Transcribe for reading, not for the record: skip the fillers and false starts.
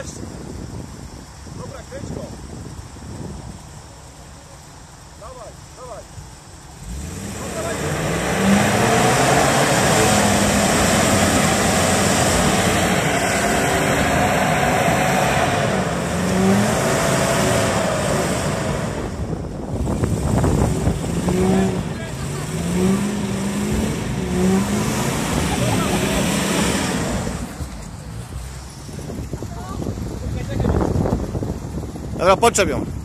Jest! Dobra, kręć go. Dawaj, dawaj. No, dawaj. Dobra, poczep ją.